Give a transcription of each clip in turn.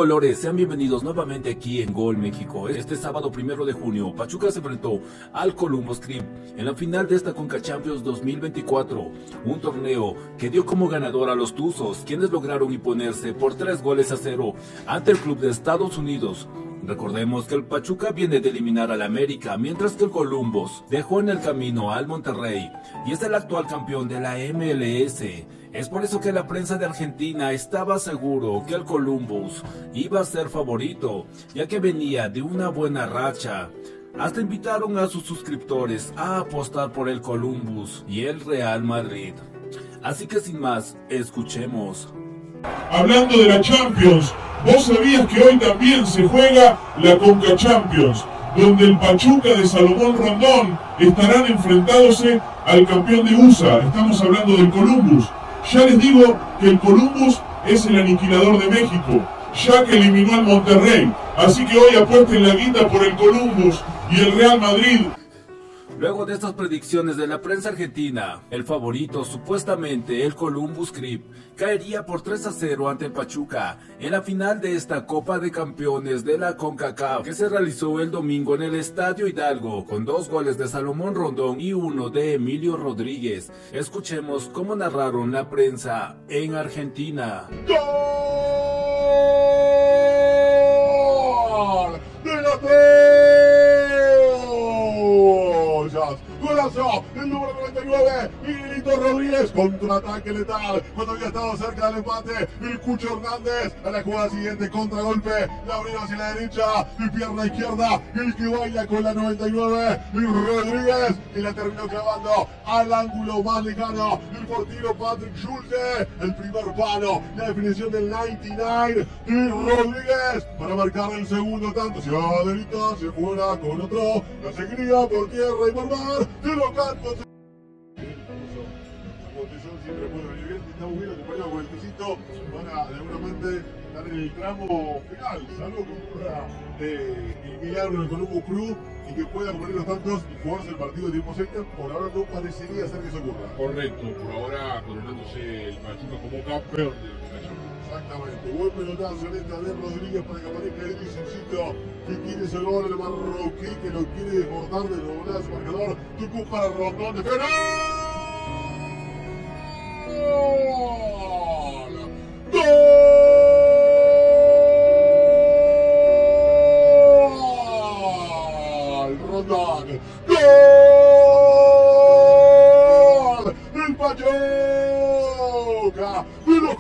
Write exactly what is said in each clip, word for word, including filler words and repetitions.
Tricolores, sean bienvenidos nuevamente aquí en Gol México. Este sábado primero de junio, Pachuca se enfrentó al Columbus Crew en la final de esta Conca Champions dos mil veinticuatro, un torneo que dio como ganador a los Tuzos, quienes lograron imponerse por tres goles a cero ante el club de Estados Unidos. Recordemos que el Pachuca viene de eliminar al América, mientras que el Columbus dejó en el camino al Monterrey y es el actual campeón de la M L S. Es por eso que la prensa de Argentina estaba seguro que el Columbus iba a ser favorito, ya que venía de una buena racha. Hasta invitaron a sus suscriptores a apostar por el Columbus y el Real Madrid. Así que sin más, escuchemos. Hablando de la Champions, ¿vos sabías que hoy también se juega la Conca Champions, donde el Pachuca de Salomón Rondón estarán enfrentándose al campeón de U S A? Estamos hablando del Columbus. Ya les digo que el Columbus es el aniquilador de México, ya que eliminó al Monterrey. Así que hoy apuesten la guita por el Columbus y el Real Madrid. Luego de estas predicciones de la prensa argentina, el favorito, supuestamente el Columbus Crew, caería por tres a cero ante el Pachuca en la final de esta Copa de Campeones de la CONCACAF, que se realizó el domingo en el Estadio Hidalgo, con dos goles de Salomón Rondón y uno de Emilio Rodríguez. Escuchemos cómo narraron la prensa en Argentina. ¡Gol de la ¡Golazo! El número noventa y nueve, Miguelito Rodríguez, contraataque letal, cuando había estado cerca del empate, el Cucho Hernández, a la jugada siguiente, contragolpe, la abrió hacia la derecha, y pierna izquierda, el que baila con la noventa y nueve, y Rodríguez, y la terminó clavando al ángulo más lejano, el portero Patrick Schulte, el primer palo, la definición del noventa y nueve, y Rodríguez, para marcar el segundo tanto, se va derita, se fuera con otro, la seguiría por tierra y por mar, de los cantos. Siempre puede venir, estamos bien acompañados con el tecito para de alguna mente estar en el tramo final, salvo que ocurra eh, el milagro del Columbus Crew y que pueda poner los tantos y jugarse el partido de tiempo extra. Por ahora no parecería ser que eso ocurra. Correcto, por ahora coronándose el Pachuca como campeón de la Champions. Exactamente, buen pelotazo en esta de Rodríguez para que aparezca el Vicentito que quiere ese gol, el marroquí que lo quiere desbordar de doblar a su marcador. Tucu para Rondón de Fera. ¡Gol! ¡Gol! Rondón. ¡Gol! El Pachuca de los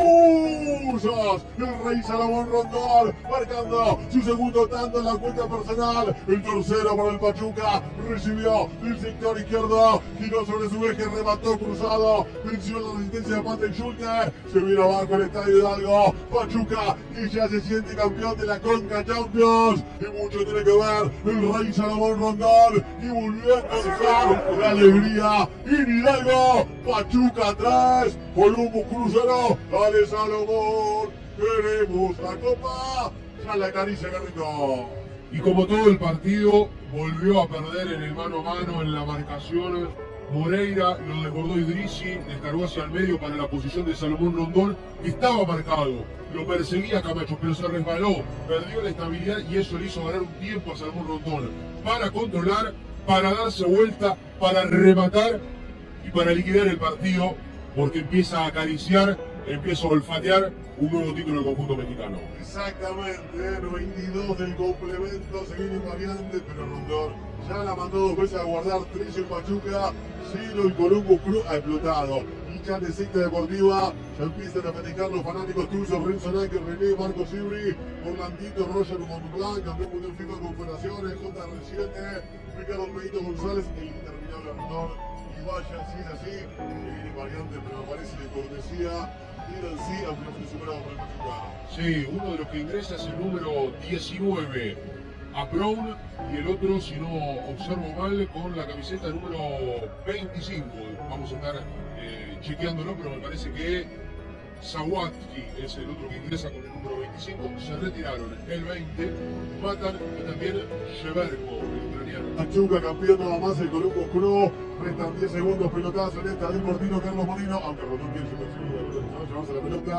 Cusas, el Rey Salomón Rondón marcando su segundo tanto en la cuenta personal, el tercero para el Pachuca, recibió del sector izquierdo, giró sobre su eje, remató cruzado, venció la resistencia de Patrick Schulte, se vino abajo el Estadio Hidalgo, Pachuca que ya se siente campeón de la Conca Champions, y mucho tiene que ver el Rey Salomón Rondón, y volvió a encontrar la alegría en Hidalgo. Pachuca tres, Columbus cero, dale Salomón, queremos la copa, ya la acaricia Garrito. Y como todo el partido, volvió a perder en el mano a mano en la marcación. Moreira lo desbordó Idrissi, descargó hacia el medio para la posición de Salomón Rondón, que estaba marcado. Lo perseguía Camacho, pero se resbaló, perdió la estabilidad y eso le hizo ganar un tiempo a Salomón Rondón para controlar, para darse vuelta, para rematar y para liquidar el partido, porque empieza a acariciar, empieza a olfatear un nuevo título del conjunto mexicano. Exactamente, noventa y dos del complemento, se viene variante, pero Rondón ya la mandó dos veces a guardar, tres el Pachuca, cero el Columbus Crew ha explotado. Y ya de secta deportiva, ya empiezan a festejar los fanáticos tuyos, Renzo Náquer, René, Marcos Ibri, Orlandito, Roger Montblanc, campeón mundial FIFA Confederaciones, J R siete, Ricardo Medito González, el interminable Rondón. Y vaya, si es así, que viene variante, pero me parece de cortesía. Sí, ampliamente superado por el Pachuca. Sí, uno de los que ingresa es el número diecinueve, a Brown, y el otro, si no observo mal, con la camiseta número veinticinco. Vamos a estar eh, chequeándolo, pero me parece que Zawadzki es el otro que ingresa con el número veinticinco. Se retiraron el veinte, Matan y también Sheberko, el ucraniano. Pachuca campeón nada más, el Columbus Crew. Restan diez segundos, pelotazo en esta del portino Carlos Molino, aunque Rondón quiere su llevarse la pelota.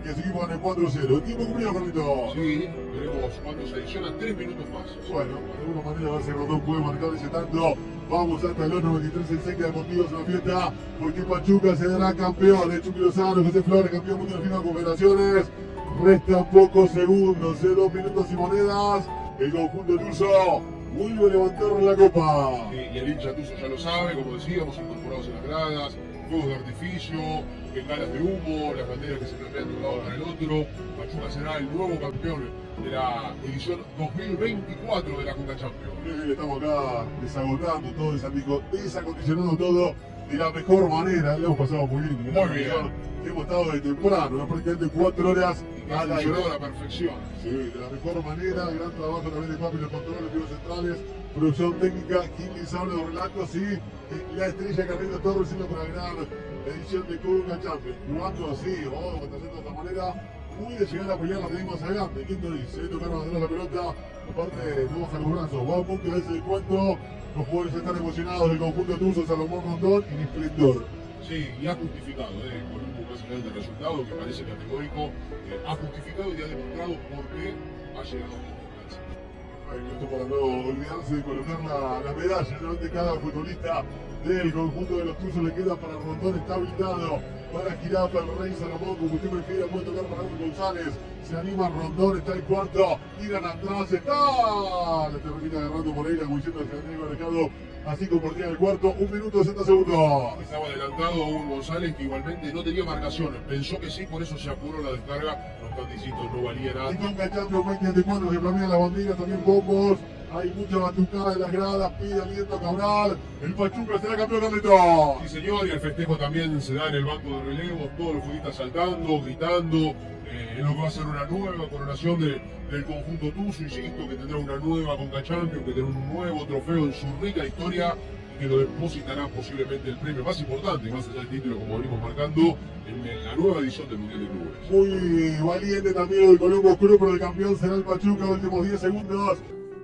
que seguimos en el cuatro cero. Tiempo cumplido, Carlito. Sí, veremos cuando se adicionan tres minutos más. Bueno, de alguna manera a ver si Rondón puede marcar ese tanto. Vamos hasta los noventa y tres en Seca Deportivos en la fiesta, porque Pachuca se dará campeón. El Chucky Lozano, José Flores, campeón mundial de FIFA Confederaciones. Restan pocos segundos, ¿eh? dos minutos y monedas. El conjunto tuzo vuelve a levantar la copa. Sí, y el hincha tuzo ya lo sabe, como decíamos, incorporados en las gradas, fuegos de artificio, bengalas de humo, las banderas que se cambian de un lado para el otro. Pachuca será el nuevo campeón de la edición dos mil veinticuatro de la Conca Champions. Sí, estamos acá desagotando todo, desacondicionando desacondicionando todo de la mejor manera. Le hemos pasado muy bien. Muy bien. Hemos estado de temprano, prácticamente cuatro horas. Y ha funcionado a la perfección. Sí, de la mejor manera. Gran trabajo también de Papi, los controles, los centrales, producción técnica, quien les habla de los relatos y eh, la estrella Carlito Torres en la gran edición de Conca Champions. Jugando así, oh, de esta manera. Puede llegar a pelear la de más adelante. ¿Quién te dice? Tocaron atrás la pelota. Aparte, no baja los brazos. Va a punto de ese encuentro. Los jugadores están emocionados del conjunto tuzo, Salomón Rondón y Esplendor. Sí, y ha justificado, eh, con un más allá del resultado que parece categórico, eh, ha justificado y ha demostrado por qué ha llegado a la confianza. Esto para no olvidarse de colocar la, la medalla, ¿no? De cada futbolista del conjunto de los Tuzos le queda para Rondón, está habilitado para Jirafa, el Rey Salomón, como usted prefiera, puede tocar para Raúl González, se anima Rondón, está el cuarto, tiran atrás, está, le termina agarrando Moreira, como diciendo que se ha alejado, así compartía el cuarto, un minuto sesenta segundos. Estaba adelantado a un González que igualmente no tenía marcaciones, pensó que sí, por eso se apuró la descarga, los canticitos no valía nada. Y con Cachambio veinte veinticuatro se planea la bandera, también bombos. Hay mucha batucada en las gradas, pide aliento Cabral. El Pachuca será campeón, Carlito. Sí, señor, y el festejo también se da en el banco de relevos, todos los futbolistas saltando, gritando, eh, en lo que va a ser una nueva coronación de, del conjunto tuzo, insisto, que tendrá una nueva Conca Champions, que tendrá un nuevo trofeo en su rica historia y que lo depositará posiblemente el premio más importante, más allá del título, como venimos marcando, en, en la nueva edición del Mundial de Clubes. Muy valiente también el Colombo Club, pero el campeón será el Pachuca, últimos diez segundos.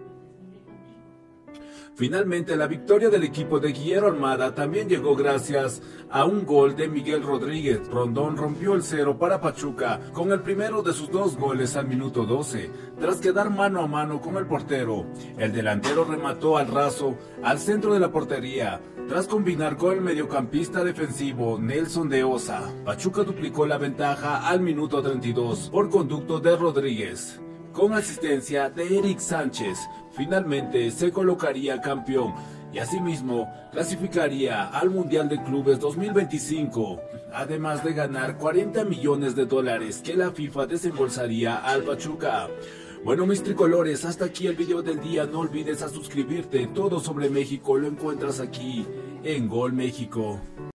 Finalmente, la victoria del equipo de Guillermo Almada también llegó gracias a un gol de Miguel Rodríguez. Rondón rompió el cero para Pachuca con el primero de sus dos goles al minuto doce, tras quedar mano a mano con el portero. El delantero remató al raso al centro de la portería, tras combinar con el mediocampista defensivo Nelson de Osa. Pachuca duplicó la ventaja al minuto treinta y dos por conducto de Rodríguez, con asistencia de Eric Sánchez. Finalmente se colocaría campeón y asimismo clasificaría al Mundial de Clubes dos mil veinticinco, además de ganar cuarenta millones de dólares que la FIFA desembolsaría al Pachuca. Bueno, mis tricolores, hasta aquí el video del día. No olvides a suscribirte. Todo sobre México lo encuentras aquí en Gol México.